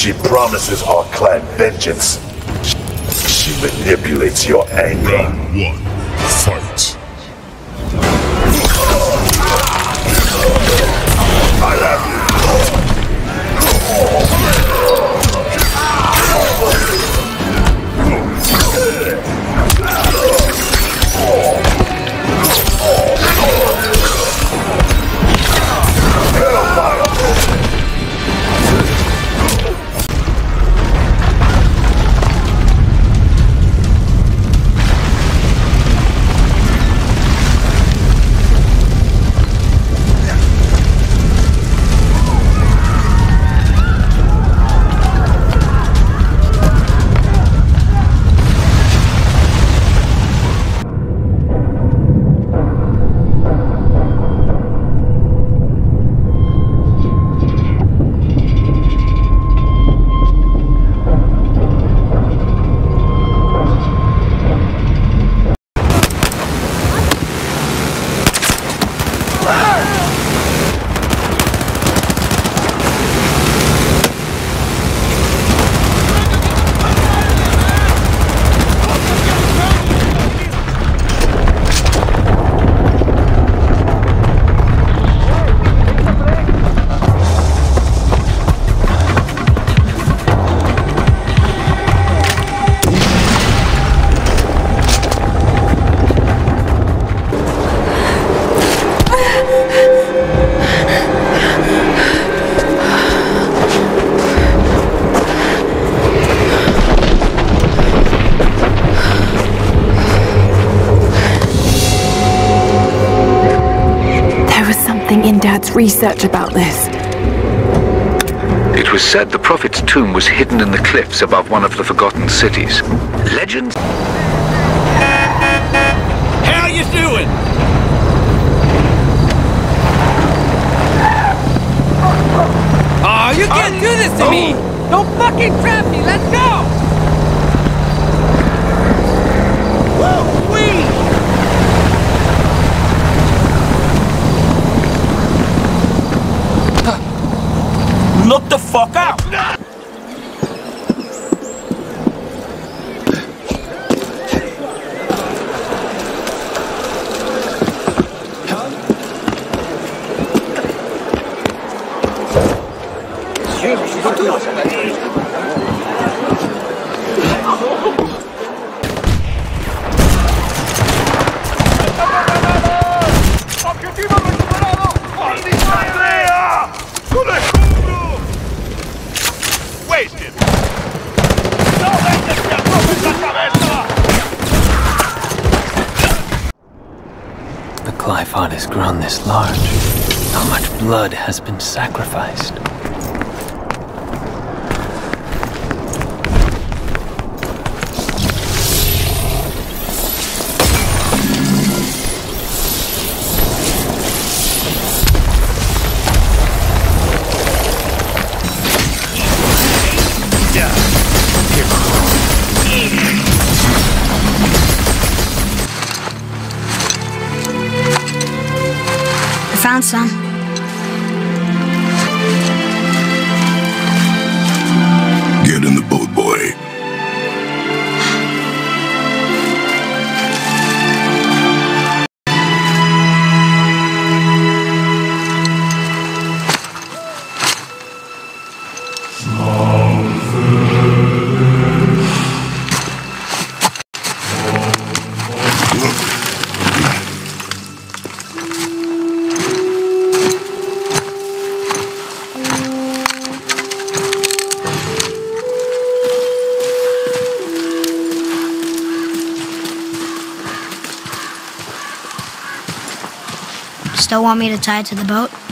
She promises our clan vengeance. She manipulates your anger. Round 1. Fight. I have you. In Dad's research about this. It was said the Prophet's tomb was hidden in the cliffs above one of the forgotten cities. Legends... How you doing? Oh, you can't do this to me! Don't fucking trap me, let's go! Woo, wee! Look the fuck out! The Glyphon has grown this large. How much blood has been sacrificed? Found some. Get in the boat, boy. Still want me to tie it to the boat?